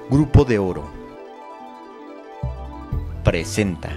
Grupo de Oro presenta.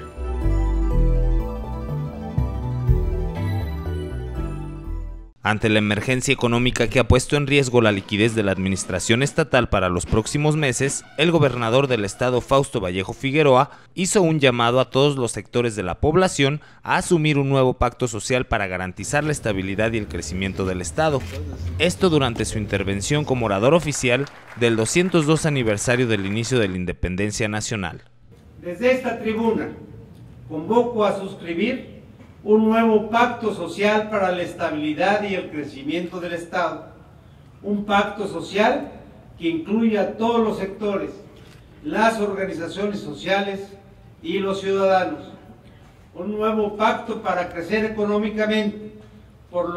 Ante la emergencia económica que ha puesto en riesgo la liquidez de la administración estatal para los próximos meses, el gobernador del estado, Fausto Vallejo Figueroa, hizo un llamado a todos los sectores de la población a asumir un nuevo pacto social para garantizar la estabilidad y el crecimiento del estado. Esto durante su intervención como orador oficial del 202 aniversario del inicio de la independencia nacional. Desde esta tribuna convoco a suscribir un nuevo pacto social para la estabilidad y el crecimiento del Estado, un pacto social que incluya a todos los sectores, las organizaciones sociales y los ciudadanos, un nuevo pacto para crecer económicamente, por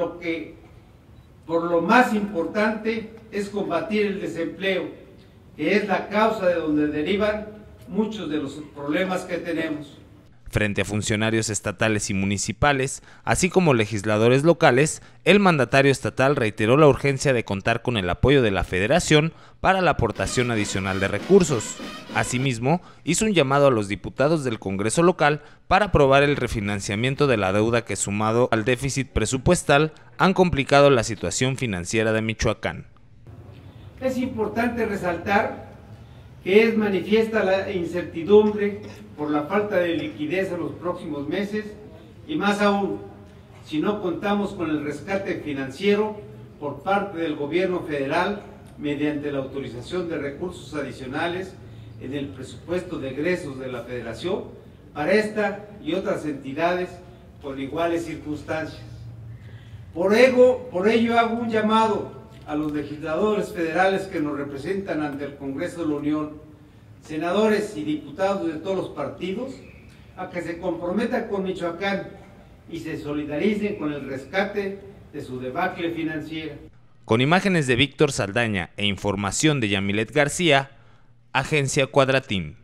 lo más importante es combatir el desempleo, que es la causa de donde derivan muchos de los problemas que tenemos. Frente a funcionarios estatales y municipales, así como legisladores locales, el mandatario estatal reiteró la urgencia de contar con el apoyo de la Federación para la aportación adicional de recursos. Asimismo, hizo un llamado a los diputados del Congreso local para aprobar el refinanciamiento de la deuda que, sumado al déficit presupuestal, han complicado la situación financiera de Michoacán. Es importante resaltar que es manifiesta la incertidumbre por la falta de liquidez en los próximos meses y más aún, si no contamos con el rescate financiero por parte del gobierno federal mediante la autorización de recursos adicionales en el presupuesto de egresos de la Federación para esta y otras entidades con iguales circunstancias. Por ello hago un llamado a los legisladores federales que nos representan ante el Congreso de la Unión, senadores y diputados de todos los partidos, a que se comprometan con Michoacán y se solidaricen con el rescate de su debacle financiera. Con imágenes de Víctor Saldaña e información de Yamilet García, Agencia Cuadratín.